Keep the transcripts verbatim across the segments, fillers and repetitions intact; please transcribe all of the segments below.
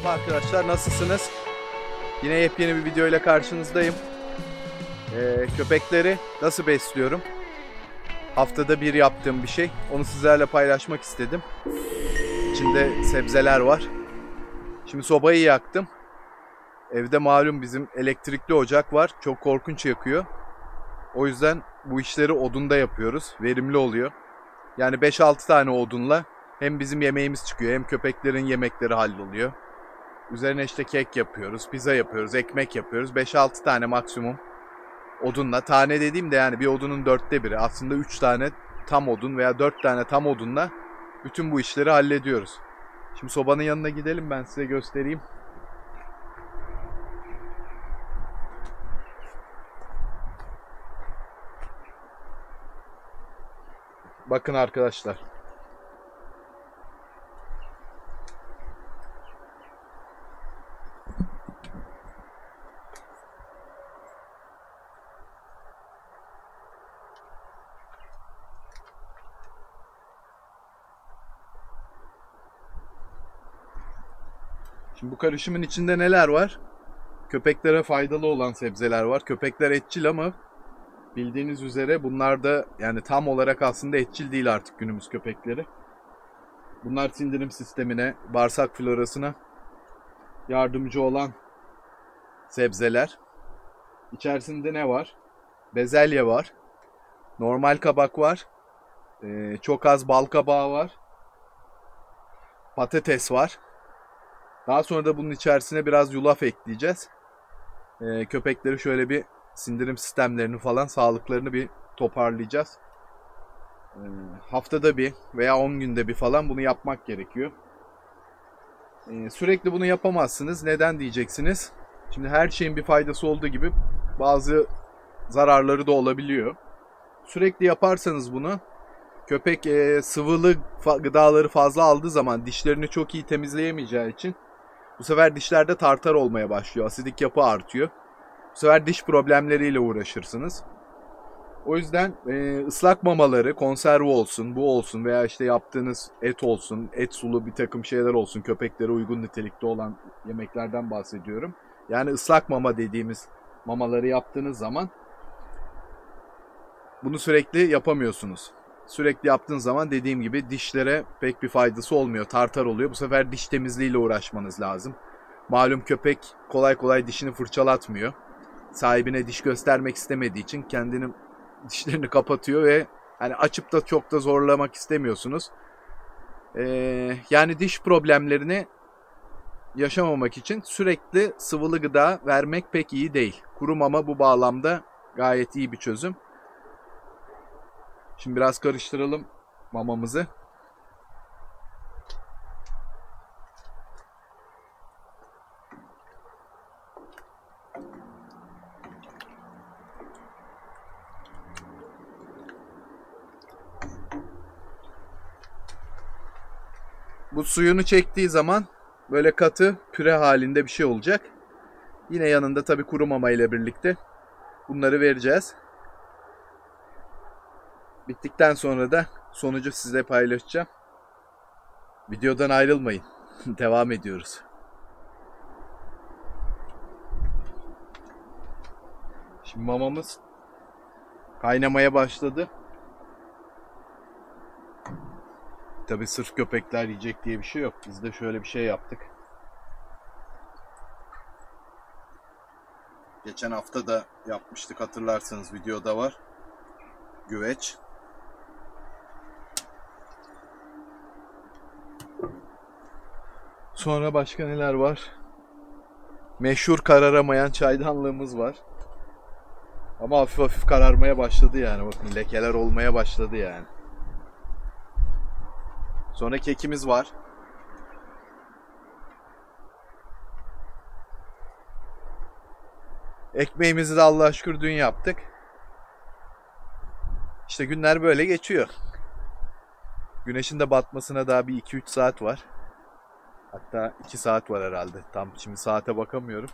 Selam arkadaşlar, nasılsınız? Yine yepyeni bir video ile karşınızdayım. Ee, köpekleri nasıl besliyorum? Haftada bir yaptığım bir şey. Onu sizlerle paylaşmak istedim. İçinde sebzeler var. Şimdi sobayı yaktım. Evde malum bizim elektrikli ocak var. Çok korkunç yakıyor. O yüzden bu işleri odunda yapıyoruz. Verimli oluyor. Yani beş altı tane odunla hem bizim yemeğimiz çıkıyor hem köpeklerin yemekleri halloluyor. Üzerine işte kek yapıyoruz, pizza yapıyoruz, ekmek yapıyoruz. beş altı tane maksimum odunla. Tane dediğim de yani bir odunun dörtte biri. Aslında üç tane tam odun veya dört tane tam odunla bütün bu işleri hallediyoruz. Şimdi sobanın yanına gidelim, ben size göstereyim. Bakın arkadaşlar. Şimdi bu karışımın içinde neler var? Köpeklere faydalı olan sebzeler var. Köpekler etçil ama bildiğiniz üzere bunlar da yani tam olarak aslında etçil değil artık günümüz köpekleri. Bunlar sindirim sistemine, bağırsak florasına yardımcı olan sebzeler. İçerisinde ne var? Bezelye var. Normal kabak var. Ee, çok az bal kabağı var. Patates var. Daha sonra da bunun içerisine biraz yulaf ekleyeceğiz. Ee, köpekleri şöyle bir sindirim sistemlerini falan, sağlıklarını bir toparlayacağız. Ee, haftada bir veya on günde bir falan bunu yapmak gerekiyor. Ee, sürekli bunu yapamazsınız. Neden diyeceksiniz? Şimdi her şeyin bir faydası olduğu gibi bazı zararları da olabiliyor. Sürekli yaparsanız bunu, köpek e, sıvılı gıdaları fazla aldığı zaman dişlerini çok iyi temizleyemeyeceği için bu sefer dişlerde tartar olmaya başlıyor. Asidik yapı artıyor. Bu sefer diş problemleriyle uğraşırsınız. O yüzden e, ıslak mamaları, konserve olsun, bu olsun veya işte yaptığınız et olsun, et sulu bir takım şeyler olsun, köpeklere uygun nitelikte olan yemeklerden bahsediyorum. Yani ıslak mama dediğimiz mamaları yaptığınız zaman bunu sürekli yapamıyorsunuz. Sürekli yaptığınız zaman dediğim gibi dişlere pek bir faydası olmuyor. Tartar oluyor. Bu sefer diş temizliğiyle uğraşmanız lazım. Malum köpek kolay kolay dişini fırçalatmıyor. Sahibine diş göstermek istemediği için kendini dişlerini kapatıyor ve hani açıp da çok da zorlamak istemiyorsunuz. Ee, yani diş problemlerini yaşamamak için sürekli sıvılı gıda vermek pek iyi değil. Kuru mama bu bağlamda gayet iyi bir çözüm. Şimdi biraz karıştıralım mamamızı. Bu suyunu çektiği zaman böyle katı püre halinde bir şey olacak. Yine yanında tabii kuru mama ile birlikte bunları vereceğiz. Bittikten sonra da sonucu size paylaşacağım. Videodan ayrılmayın. Devam ediyoruz. Şimdi mamamız kaynamaya başladı. Tabii sırf köpekler yiyecek diye bir şey yok. Biz de şöyle bir şey yaptık. Geçen hafta da yapmıştık, hatırlarsanız videoda var. Güveç. Sonra başka neler var? Meşhur kararamayan çaydanlığımız var. Ama hafif hafif kararmaya başladı yani. Bakın lekeler olmaya başladı yani. Sonra kekimiz var. Ekmeğimizi de Allah'a şükür dün yaptık. İşte günler böyle geçiyor. Güneşin de batmasına daha bir iki üç saat var. Hatta iki saat var herhalde. Tam şimdi saate bakamıyorum.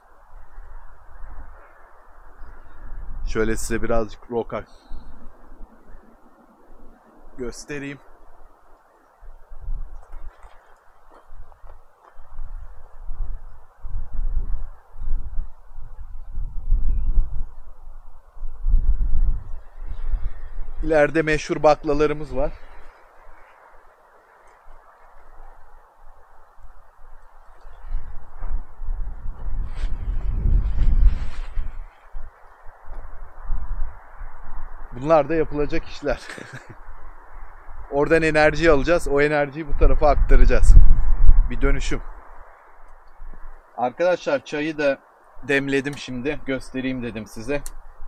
Şöyle size birazcık roka göstereyim. İleride meşhur baklalarımız var. Bunlar da yapılacak işler. Oradan enerji alacağız. O enerjiyi bu tarafa aktaracağız. Bir dönüşüm. Arkadaşlar çayı da demledim şimdi. Göstereyim dedim size.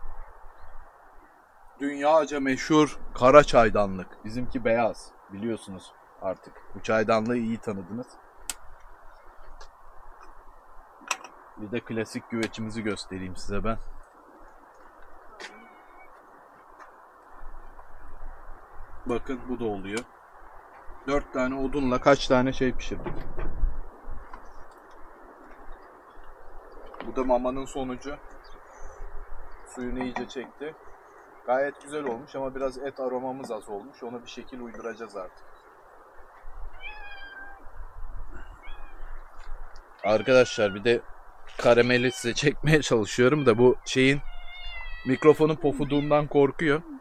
Dünyaca meşhur kara çaydanlık. Bizimki beyaz. Biliyorsunuz artık. Bu çaydanlığı iyi tanıdınız. Bir de klasik güvecimizi göstereyim size ben. Bakın bu da oluyor. Dört tane odunla kaç tane şey pişirdik. Bu da mamanın sonucu. Suyunu iyice çekti. Gayet güzel olmuş ama biraz et aromamız az olmuş. Ona bir şekil uyduracağız artık. Arkadaşlar bir de karameli size çekmeye çalışıyorum da bu şeyin mikrofonun pofuduğundan korkuyor.